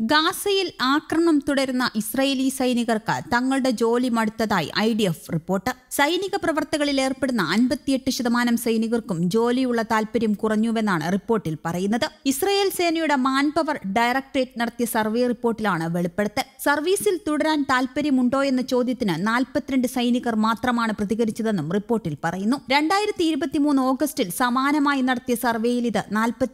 ഗാസയിൽ ആക്രമണം തുടരുന്ന ഇസ്രായേലി സൈനികർക്ക് തങ്ങളുടെ ജോലി മടുത്തതായി IDF റിപ്പോർട്ട്. സൈനിക പ്രവർത്തകളിൽ ഏർപ്പെടുന്ന 58% സൈനികർക്കും ജോലിയുള്ള താൽപര്യം കുറഞ്ഞുവെന്നാണ് റിപ്പോർട്ടിൽ പറയുന്നത്. ഇസ്രായേൽ സേനയുടെ മാൻപവർ ഡയറക്ടറേറ്റ് നടത്തിയ സർവേ റിപ്പോർട്ടിലാണ് വെളിപ്പെടുത്തൽ. സർവീസിൽ തുടരാൻ താൽപര്യമുണ്ടോ എന്ന ചോദ്യത്തിന് 42 സൈനികർ മാത്രമാണ് പ്രതികരിച്ചതെന്നും റിപ്പോർട്ടിൽ പറയുന്നു. 2023 ഓഗസ്റ്റിൽ സമാനമായി നടത്തിയ സർവേയിൽ ഇത്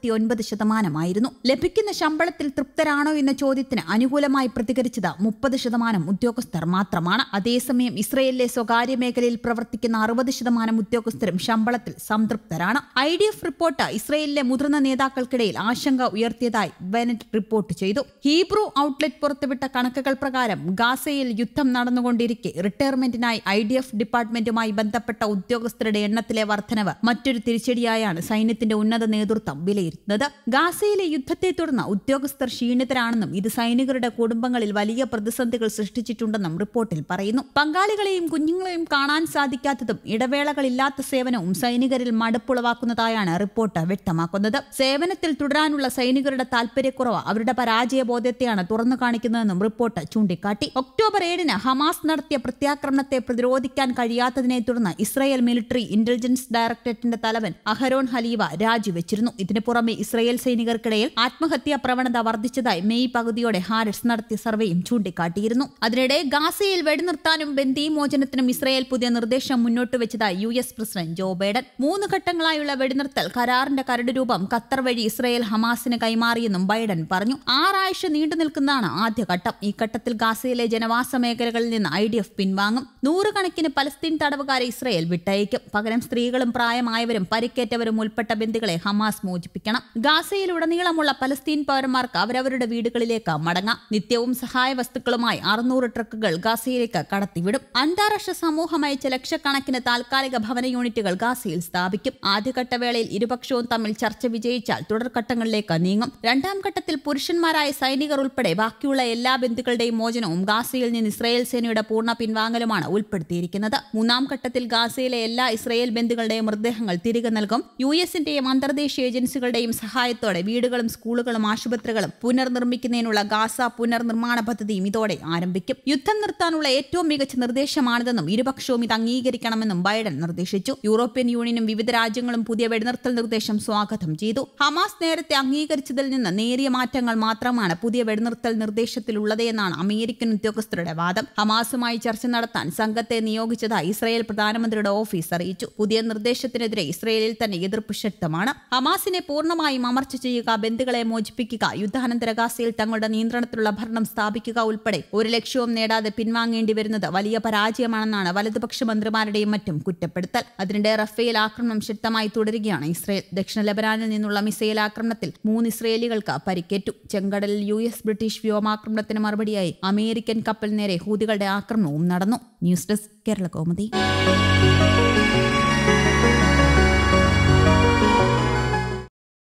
49% ലഭിക്കുന്ന ശമ്പളത്തിൽ തൃപ്തരാണോ എന്ന ചോദ്യത്തിന് അനുകൂലമായി പ്രതികരിച്ചത് 30% ഉദ്യോഗസ്ഥർ മാത്രമാണ്. അതേസമയം ഇസ്രയേലിലെ സ്വകാര്യ മേഖലയിൽ പ്രവർത്തിക്കുന്ന 60% ഉദ്യോഗസ്ഥരും ശമ്പളത്തിൽ സംതൃപ്തരാണ്. IDF റിപ്പോർട്ട് ഇസ്രയേലിലെ മുതിർന്ന നേതാക്കൾക്കിടയിൽ ആശങ്ക ഉയർത്തിയതായി ബെനറ്റ് റിപ്പോർട്ട് ചെയ്തു. ഹീബ്രു ഔട്ട്ലെറ്റ് പുറത്തുവിട്ട കണക്കുകൾ പ്രകാരം ഗാസയിൽ യുദ്ധം നടന്നുകൊണ്ടിരിക്കെ റിട്ടയർമെന്റിനായി IDF ഡിപ്പാർട്ട്മെന്റുമായി ബന്ധപ്പെട്ട ഉദ്യോഗസ്ഥരുടെ എണ്ണത്തിലെ വർധനവ് മറ്റൊരു തിരിച്ചടിയായാണ് സൈന്യത്തിന്റെ ഉന്നത നേതൃത്വം വിലയിരുത്തുന്നത്. ഗാസയിലെ യുദ്ധത്തെ തുടർന്ന് ഉദ്യോഗസ്ഥർ ക്ഷീണിതരാണെന്നും ഇത് സൈനികരുടെ കുടുംബങ്ങളിൽ വലിയ പ്രതിസന്ധികൾ സൃഷ്ടിച്ചിട്ടുണ്ടെന്നും റിപ്പോർട്ടിൽ പറയുന്നു. പങ്കാളികളെയും കുഞ്ഞുങ്ങളെയും കാണാൻ സാധിക്കാത്തതും ഇടവേളകളില്ലാത്ത സേവനവും സൈനികരിൽ മടുപ്പുളവാക്കുന്നതായാണ് റിപ്പോർട്ട് വ്യക്തമാക്കുന്നത്. സേവനത്തിൽ തുടരാനുള്ള സൈനികരുടെ താൽപര്യക്കുറവ് അവരുടെ പരാജയബോധത്തെയാണ് തുറന്നു കാണിക്കുന്നതെന്നും റിപ്പോർട്ട് ചൂണ്ടിക്കാട്ടി. ഒക്ടോബർ 7-ന് ഹമാസ് നടത്തിയ പ്രത്യാക്രമണത്തെ പ്രതിരോധിക്കാൻ കഴിയാത്തതിനെ തുടർന്ന് ഇസ്രായേൽ മിലിറ്ററി ഇന്റലിജൻസ് ഡയറക്ടറേറ്റിന്റെ തലവൻ അഹരോൻ ഹലീവ രാജിവെച്ചിരുന്നു. ഇതിനു പുറമെ ഇസ്രായേൽ സൈനികർക്കിടയിൽ ആത്മഹത്യാ പ്രവണത വർദ്ധിച്ചതായി മെയ് പകുതിയോടെ ഹാരിസ് നടത്തിയ സർവേയും ചൂണ്ടിക്കാട്ടിയിരുന്നു. അതിനിടെ ഗാസയിൽ വെടിനിർത്താനും ബന്ദിമോചനത്തിനും ഇസ്രായേൽ പുതിയ നിർദ്ദേശം മുന്നോട്ട് വെച്ചതായി US പ്രസിഡന്റ് ജോ ബൈഡൻ. 3 ഘട്ടങ്ങളായുള്ള വെടിനിർത്തൽ കരാറിന്റെ കരട് രൂപം ഖത്തർ വഴി ഇസ്രായേൽ ഹമാസിന് കൈമാറിയെന്നും ബൈഡൻ പറഞ്ഞു. 6 ആഴ്ച നീണ്ടു നിൽക്കുന്നതാണ് ആദ്യഘട്ടം. ഈ ഘട്ടത്തിൽ ഗാസയിലെ ജനവാസ മേഖലകളിൽ നിന്ന് IDF പിൻവാങ്ങും. 100 കണക്കിന് പലസ്തീൻ തടവുകാരെ ഇസ്രായേൽ വിട്ടയക്കും. പകരം സ്ത്രീകളും പ്രായമായവരും പരിക്കേറ്റവരും ഉൾപ്പെട്ട ബന്ദികളെ ഹമാസ് മോചിപ്പിക്കണം. ഗാസയിലുടനീളമുള്ള പലസ്തീൻ പൗരന്മാർക്ക് അവരവരുടെ വീടുകളിലേക്ക് മടങ്ങാം. നിത്യവും സഹായ വസ്തുക്കളുമായി 600 ട്രക്കുകൾ ഗാസയിലേക്ക് കടത്തിവിടും. അന്താരാഷ്ട്ര സമൂഹം അയച്ച ലക്ഷക്കണക്കിന് താൽക്കാലിക ഭവന യൂണിറ്റുകൾ ഗാസയിൽ സ്ഥാപിക്കും. ആദ്യഘട്ട വേളയിൽ ഇരുപക്ഷവും തമ്മിൽ ചർച്ച വിജയിച്ചാൽ തുടർഘട്ടങ്ങളിലേക്ക് നീങ്ങും. 2ാം ഘട്ടത്തിൽ പുരുഷന്മാരായ സൈനികർ ഉൾപ്പെടെ ബാക്കിയുള്ള എല്ലാ ബന്ദികളുടെയും മോചനവും ഗാസയിൽ നിന്ന് ഇസ്രായേൽ സേനയുടെ പൂർണ്ണ പിൻവാങ്ങലുമാണ് ഉൾപ്പെടുത്തിയിരിക്കുന്നത്. 3ാം ഘട്ടത്തിൽ ഗാസയിലെ എല്ലാ ഇസ്രായേൽ ബന്ദികളുടെയും മൃതദേഹങ്ങൾ തിരികെ നൽകും. US-ന്റെയും അന്തർദേശീയ ഏജൻസികളുടെയും സഹായത്തോടെ വീടുകളും സ്കൂളുകളും ആശുപത്രികളും പുനർനിർമ്മിക്കുന്നതിനുള്ള ഗാസ പുനർനിർമ്മാണ പദ്ധതിയും ഇതോടെ ആരംഭിക്കും. യുദ്ധം നിർത്താനുള്ള ഏറ്റവും മികച്ച നിർദ്ദേശമാണിതെന്നും ഇരുപക്ഷവും ഇത് അംഗീകരിക്കണമെന്നും ബൈഡൻ നിർദ്ദേശിച്ചു. യൂറോപ്യൻ യൂണിയനും വിവിധ രാജ്യങ്ങളും പുതിയ വെടിനിർത്തൽ നിർദ്ദേശം സ്വാഗതം ചെയ്തു. ഹമാസ് നേരത്തെ അംഗീകരിച്ചതിൽ നിന്ന് നേരിയ മാറ്റങ്ങൾ മാത്രമാണ് പുതിയ വെടിനിർത്തൽ നിർദ്ദേശത്തിലുള്ളത് എന്നാണ് അമേരിക്കൻ ഉദ്യോഗസ്ഥരുടെ വാദം. ഹമാസുമായി ചർച്ച നടത്താൻ സംഘത്തെ നിയോഗിച്ചതായി ഇസ്രായേൽ പ്രധാനമന്ത്രിയുടെ ഓഫീസ് അറിയിച്ചു. പുതിയ നിർദ്ദേശത്തിനെതിരെ ഇസ്രായേലിൽ തന്നെ എതിർപ്പ് ശക്തമാണ്. ഹമാസിനെ പൂർണ്ണമായും അമർച്ച ചെയ്യുക, ബന്ദികളെ മോചിപ്പിക്കുക, യുദ്ധാനന്തര ഗാസയിൽ തങ്ങളുടെ നിയന്ത്രണത്തിലുള്ള ഭരണം സ്ഥാപിക്കുക ഉൾപ്പെടെ ഒരു ലക്ഷ്യവും നേടാതെ പിൻവാങ്ങേണ്ടി വരുന്നത് വലിയ പരാജയമാണെന്നാണ് വലതുപക്ഷ മന്ത്രിമാരുടെയും മറ്റും കുറ്റപ്പെടുത്തൽ. അതിനിടെ റഫേൽ ആക്രമണം ശക്തമായി തുടരുകയാണ് ഇസ്രായേൽ. ദക്ഷിണ ലെബനാനിൽ നിന്നുള്ള മിസൈൽ ആക്രമണത്തിൽ 3 ഇസ്രായേലികൾക്ക് പരിക്കേറ്റു. ചെങ്കടലിൽ US ബ്രിട്ടീഷ് വ്യോമാക്രമണത്തിന് മറുപടിയായി അമേരിക്കൻ കപ്പൽ നേരെ ഹൂതികളുടെ ആക്രമണവും നടന്നു. News desk Kerala Kaumudi.